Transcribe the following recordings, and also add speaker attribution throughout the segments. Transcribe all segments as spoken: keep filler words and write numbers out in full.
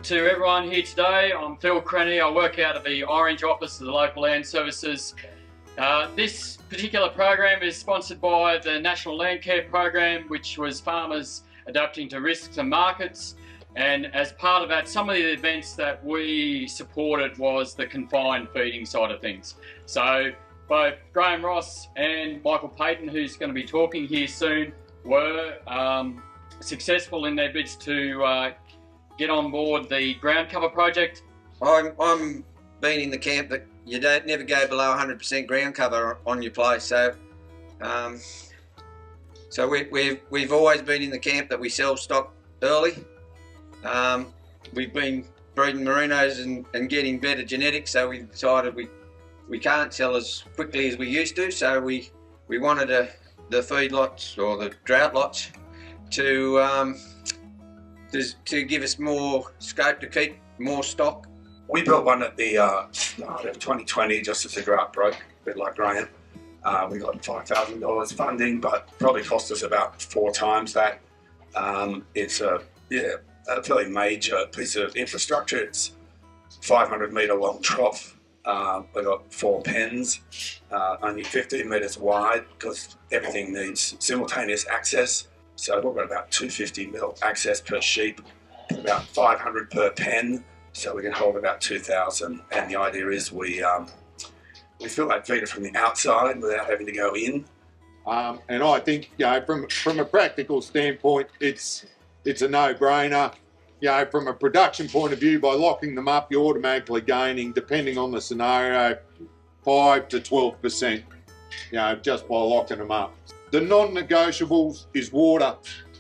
Speaker 1: to everyone here today. I'm Phil Crenny. I work out of the Orange office of the Local Land Services. Uh, this particular program is sponsored by the National Landcare Program, which was farmers adapting to risks and markets. And as part of that, some of the events that we supported was the confined feeding side of things. So both Graham Ross and Michael Payton, who's going to be talking here soon, were um, successful in their bids to uh, get on board the ground cover project.
Speaker 2: I'm, I'm been in the camp that you don't never go below one hundred percent ground cover on your place. So, um, so we, we've we've always been in the camp that we sell stock early. Um, we've been breeding merinos and, and getting better genetics, so we decided we we can't sell as quickly as we used to. So we we wanted a, the feed lots or the drought lots to um, to, to give us more scope to keep more stock.
Speaker 3: We built one at the uh, start of twenty twenty just as the drought broke, a bit like Graham. Uh, we got five thousand dollars funding, but probably cost us about four times that. Um, it's a, yeah, a fairly major piece of infrastructure. It's five hundred metre long trough. Uh, we got four pens, uh, only fifteen metres wide because everything needs simultaneous access. So we've got about two hundred fifty mil access per sheep, about five hundred per pen. So we can hold about two thousand, and the idea is we um, we fill that feeder from the outside without having to go in.
Speaker 4: Um, and I think, you know, from from a practical standpoint, it's it's a no-brainer. You know, from a production point of view, by locking them up, you're automatically gaining, depending on the scenario, five to twelve percent. You know, just by locking them up. The non-negotiables is water.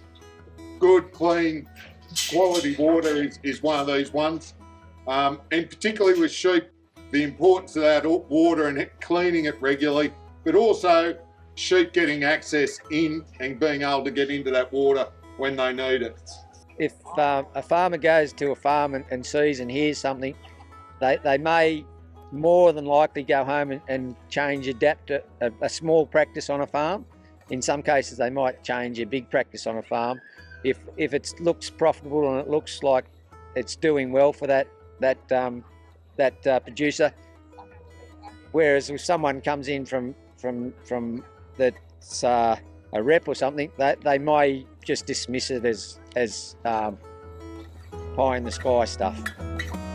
Speaker 4: Good, clean, quality water is, is one of these ones. Um, and particularly with sheep, the importance of that water and cleaning it regularly, but also sheep getting access in and being able to get into that water when they need it.
Speaker 5: If uh, a farmer goes to a farm and, and sees and hears something, they, they may more than likely go home and, and change, adapt a, a, a small practice on a farm. In some cases, they might change a big practice on a farm. If, if it looks profitable and it looks like it's doing well for that that um, that uh, producer. Whereas if someone comes in from from from that's uh, a rep or something, they they may just dismiss it as as um, pie in the sky stuff.